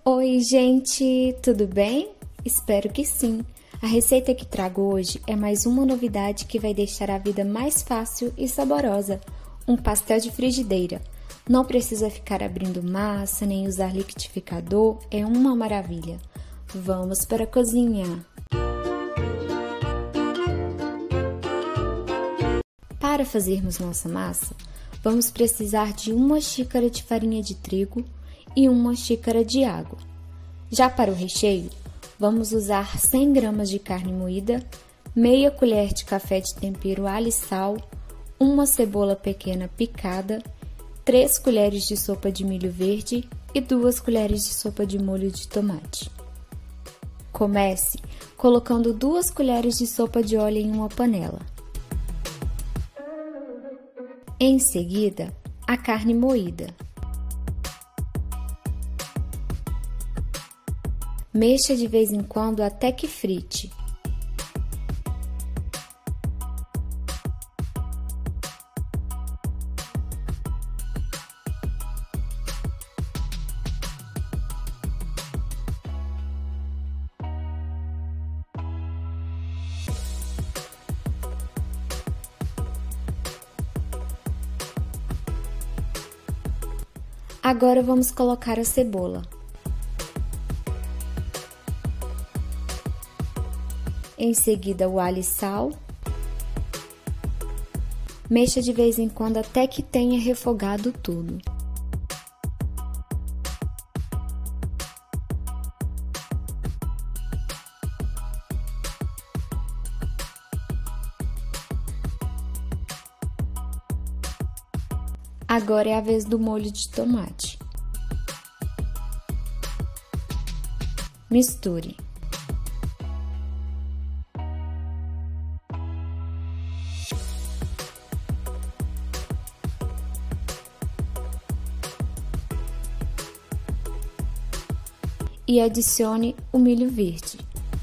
Oi, gente, tudo bem? Espero que sim. A receita que trago hoje é mais uma novidade que vai deixar a vida mais fácil e saborosa: um pastel de frigideira. Não precisa ficar abrindo massa nem usar liquidificador, é uma maravilha. Vamos para a cozinha! Para fazermos nossa massa, vamos precisar de 1 xícara de farinha de trigo e 1 xícara de água. Já para o recheio, vamos usar 100 gramas de carne moída, meia colher de café de tempero alho e sal, 1 cebola pequena picada, 3 colheres de sopa de milho verde e 2 colheres de sopa de molho de tomate. Comece colocando 2 colheres de sopa de óleo em uma panela. Em seguida, a carne moída. Mexa de vez em quando até que frite. Agora vamos colocar a cebola. Em seguida, o alho e sal. Mexa de vez em quando até que tenha refogado tudo. Agora é a vez do molho de tomate. Misture. E adicione o milho verde.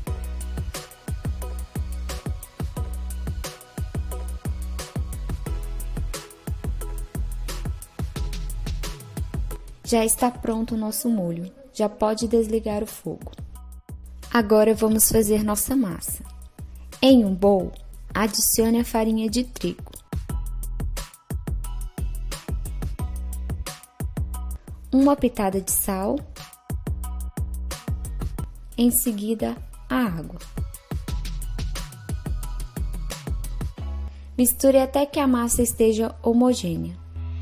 Já está pronto o nosso molho, já pode desligar o fogo. Agora vamos fazer nossa massa. Em um bowl, adicione a farinha de trigo. Uma pitada de sal. Em seguida, a água. Misture até que a massa esteja homogênea.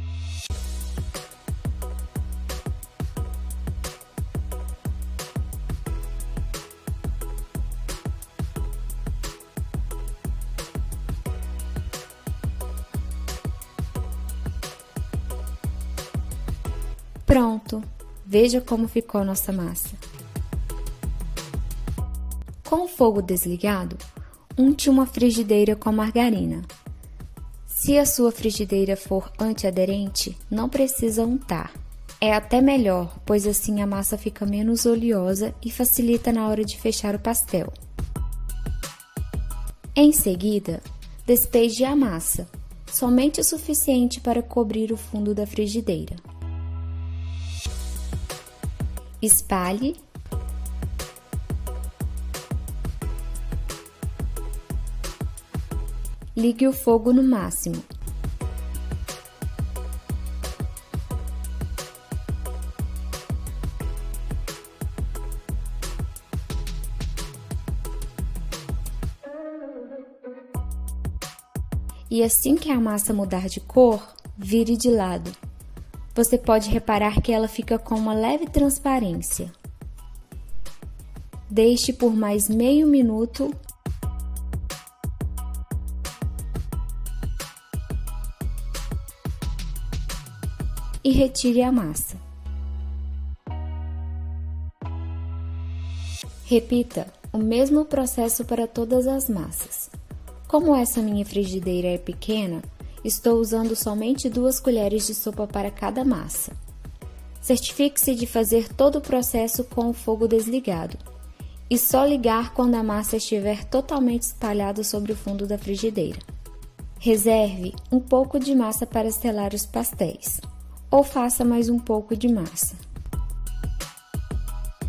Pronto! Veja como ficou nossa massa. Com o fogo desligado, unte uma frigideira com margarina. Se a sua frigideira for antiaderente, não precisa untar. É até melhor, pois assim a massa fica menos oleosa e facilita na hora de fechar o pastel. Em seguida, despeje a massa, somente o suficiente para cobrir o fundo da frigideira. Espalhe. Ligue o fogo no máximo. E assim que a massa mudar de cor, vire de lado. Você pode reparar que ela fica com uma leve transparência. Deixe por mais meio minuto. E retire a massa. Repita o mesmo processo para todas as massas. Como essa minha frigideira é pequena, estou usando somente 2 colheres de sopa para cada massa. Certifique-se de fazer todo o processo com o fogo desligado e só ligar quando a massa estiver totalmente espalhada sobre o fundo da frigideira. Reserve um pouco de massa para selar os pastéis, ou faça mais um pouco de massa.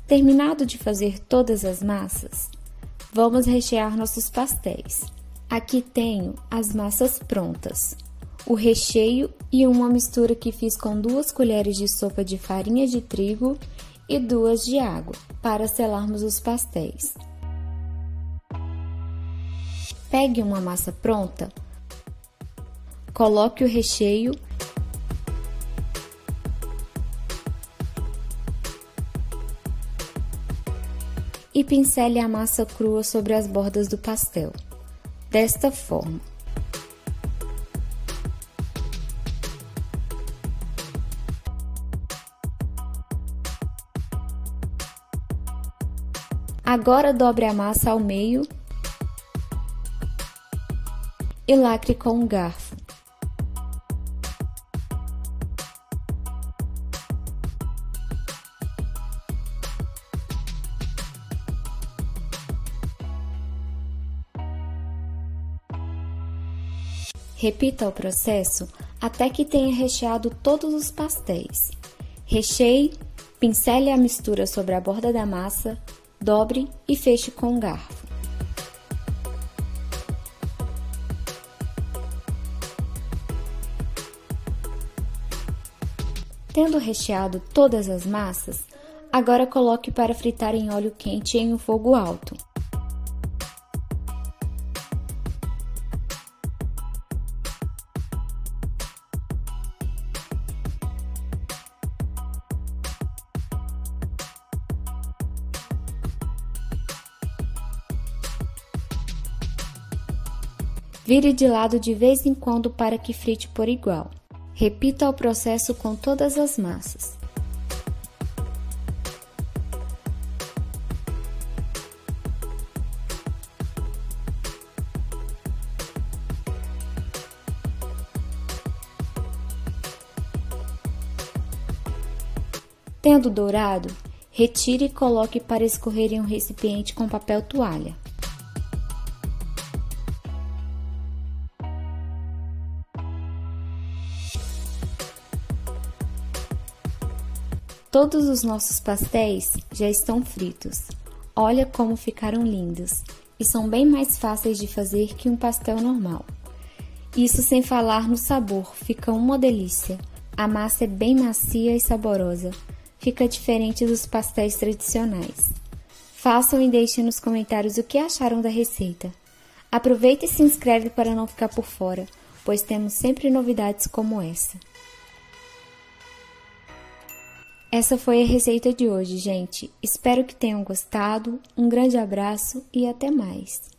Terminado de fazer todas as massas, vamos rechear nossos pastéis. Aqui tenho as massas prontas, o recheio e uma mistura que fiz com 2 colheres de sopa de farinha de trigo e 2 de água, para selarmos os pastéis. Pegue uma massa pronta, coloque o recheio e pincele a massa crua sobre as bordas do pastel, desta forma. Agora dobre a massa ao meio e lacre com um garfo. Repita o processo até que tenha recheado todos os pastéis. Recheie, pincele a mistura sobre a borda da massa, dobre e feche com um garfo. Tendo recheado todas as massas, agora coloque para fritar em óleo quente em um fogo alto. Vire de lado de vez em quando para que frite por igual. Repita o processo com todas as massas. Tendo dourado, retire e coloque para escorrer em um recipiente com papel toalha. Todos os nossos pastéis já estão fritos. Olha como ficaram lindos e são bem mais fáceis de fazer que um pastel normal. Isso sem falar no sabor, fica uma delícia. A massa é bem macia e saborosa, fica diferente dos pastéis tradicionais. Façam e deixem nos comentários o que acharam da receita. Aproveita e se inscreve para não ficar por fora, pois temos sempre novidades como essa. Essa foi a receita de hoje, gente. Espero que tenham gostado. Um grande abraço e até mais!